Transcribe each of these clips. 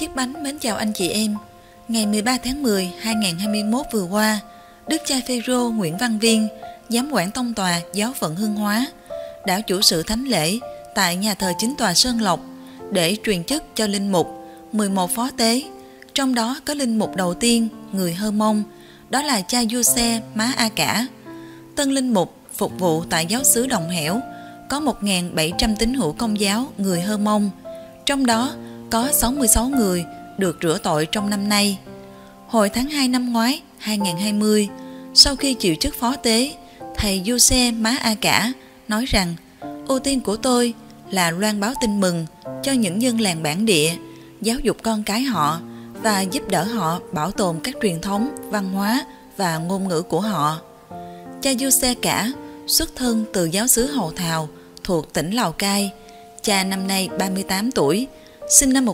Chiếc bánh mến chào anh chị em. Ngày 13 tháng 10, 2021 vừa qua, Đức cha Phêrô Nguyễn Văn Viên, Giám quản tông tòa Giáo phận Hưng Hóa, đã chủ sự thánh lễ tại nhà thờ chính tòa Sơn Lộc để truyền chức cho linh mục 11 phó tế, trong đó có linh mục đầu tiên người Hơ Mông, đó là cha Giuse Má A Cả. Tân linh mục phục vụ tại giáo xứ Đồng Hẻo có 1.700 tín hữu Công giáo người Hơ Mông, trong đó có 66 người được rửa tội trong năm nay. Hồi tháng 2 năm ngoái 2020, sau khi chịu chức phó tế, thầy Giuse Má A Cả nói rằng ưu tiên của tôi là loan báo tin mừng cho những dân làng bản địa, giáo dục con cái họ và giúp đỡ họ bảo tồn các truyền thống, văn hóa và ngôn ngữ của họ. Cha Giuse Cả xuất thân từ giáo xứ Hầu Thào thuộc tỉnh Lào Cai. Cha năm nay 38 tuổi, sinh năm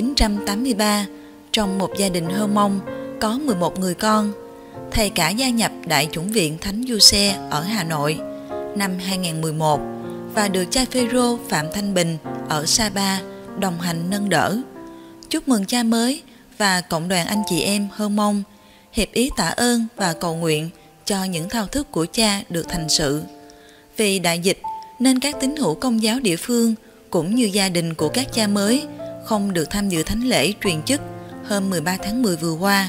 1983, trong một gia đình Hơ Mông có 11 người con. Thầy Cả gia nhập Đại chủng viện Thánh Giuse ở Hà Nội năm 2011 và được cha Phêrô Phạm Thanh Bình ở Sapa đồng hành nâng đỡ. Chúc mừng cha mới và cộng đoàn anh chị em Hơ Mông, hiệp ý tạ ơn và cầu nguyện cho những thao thức của cha được thành sự. Vì đại dịch nên các tín hữu Công giáo địa phương cũng như gia đình của các cha mới không được tham dự thánh lễ truyền chức hôm 13 tháng 10 vừa qua.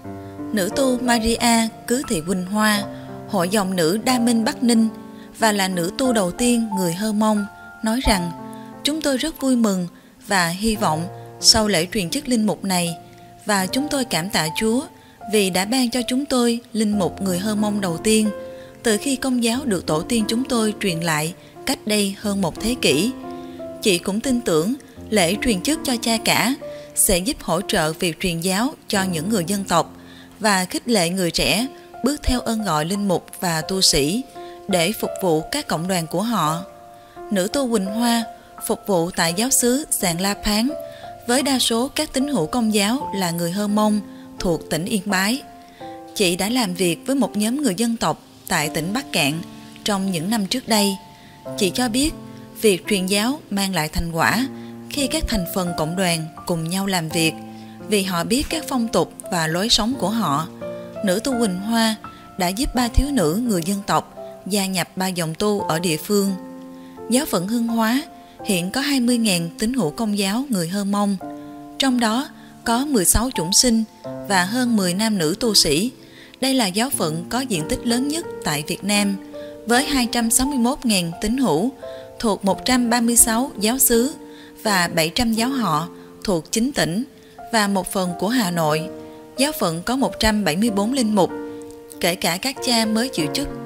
Nữ tu Maria Cứ Thị Quỳnh Hoa, hội dòng nữ Đa Minh Bắc Ninh và là nữ tu đầu tiên người Hơ Mông, nói rằng chúng tôi rất vui mừng và hy vọng sau lễ truyền chức linh mục này, và chúng tôi cảm tạ Chúa vì đã ban cho chúng tôi linh mục người Hơ Mông đầu tiên từ khi Công giáo được tổ tiên chúng tôi truyền lại cách đây hơn một thế kỷ. Chị cũng tin tưởng lễ truyền chức cho cha Cả sẽ giúp hỗ trợ việc truyền giáo cho những người dân tộc và khích lệ người trẻ bước theo ơn gọi linh mục và tu sĩ để phục vụ các cộng đoàn của họ. Nữ tu Quỳnh Hoa phục vụ tại giáo xứ Giàng La Phán với đa số các tín hữu Công giáo là người Hơ Mông thuộc tỉnh Yên Bái. Chị đã làm việc với một nhóm người dân tộc tại tỉnh Bắc Cạn trong những năm trước đây. Chị cho biết việc truyền giáo mang lại thành quả khi các thành phần cộng đoàn cùng nhau làm việc, vì họ biết các phong tục và lối sống của họ. Nữ tu Quỳnh Hoa đã giúp 3 thiếu nữ người dân tộc gia nhập 3 dòng tu ở địa phương. Giáo phận Hưng Hóa hiện có 20.000 tín hữu Công giáo người Hơ Mông, trong đó có 16 chủng sinh và hơn 10 nam nữ tu sĩ. Đây là giáo phận có diện tích lớn nhất tại Việt Nam, với 261.000 tín hữu thuộc 136 giáo xứ và 700 giáo họ thuộc 9 tỉnh và một phần của Hà Nội. Giáo phận có 174 linh mục, kể cả các cha mới chịu chức